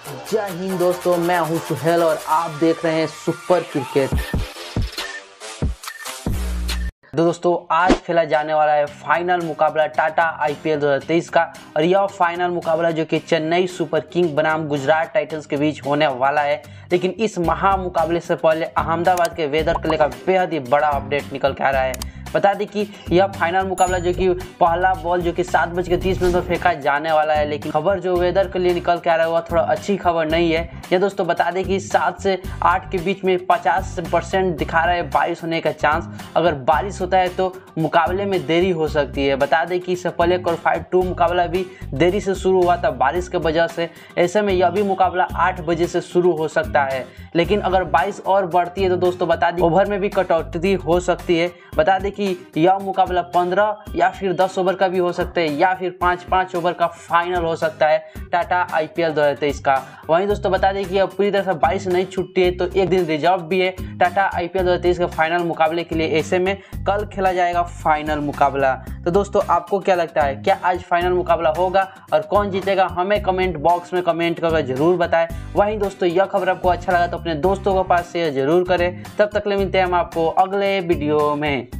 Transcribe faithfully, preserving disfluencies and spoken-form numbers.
जय हिंद दोस्तों, मैं हूं सुहेल और आप देख रहे हैं सुपर क्रिकेट। तो दोस्तों आज खेला जाने वाला है फाइनल मुकाबला टाटा आईपीएल दो हज़ार तेईस का, और यह फाइनल मुकाबला जो कि चेन्नई सुपर किंग बनाम गुजरात टाइटंस के बीच होने वाला है। लेकिन इस महा मुकाबले से पहले अहमदाबाद के वेदर को लेकर बेहद ही बड़ा अपडेट निकल के आ रहा है। बता दें कि यह फाइनल मुकाबला जो कि पहला बॉल जो कि सात बज के तीस मिनट पर फेंका जाने वाला है, लेकिन खबर जो वेदर के लिए निकल के आ रहा है वह थोड़ा अच्छी खबर नहीं है। यह दोस्तों बता दें कि सात से आठ के बीच में पचास परसेंट दिखा रहा है बारिश होने का चांस। अगर बारिश होता है तो मुकाबले में देरी हो सकती है। बता दें कि इससे पहले क्वालिफाइड टू मुकाबला भी देरी से शुरू हुआ था बारिश की वजह से। ऐसे में यह भी मुकाबला आठ बजे से शुरू हो सकता है, लेकिन अगर बारिश और बढ़ती है तो दोस्तों बता दें ओवर में भी कटौती हो सकती है। बता दें कि यह मुकाबला पंद्रह या फिर दस ओवर का भी हो सकता है, या फिर पाँच पाँच ओवर का फाइनल हो सकता है टाटा आईपीएल दो हज़ार तेईस का। वहीं दोस्तों बता दें कि अब पूरी तरह से बारिश नहीं छूटती है तो एक दिन रिजर्व भी है टाटा आईपीएल दो हज़ार तेईस के फाइनल मुकाबले के लिए। ऐसे में कल खेला जाएगा फाइनल मुकाबला। तो दोस्तों आपको क्या लगता है, क्या आज फाइनल मुकाबला होगा और कौन जीतेगा? हमें कमेंट बॉक्स में कमेंट करके जरूर बताएं। वहीं दोस्तों यह खबर आपको अच्छा लगा तो अपने दोस्तों के पास शेयर जरूर करें। तब तक ले मिलते हैं हम आपको अगले वीडियो में।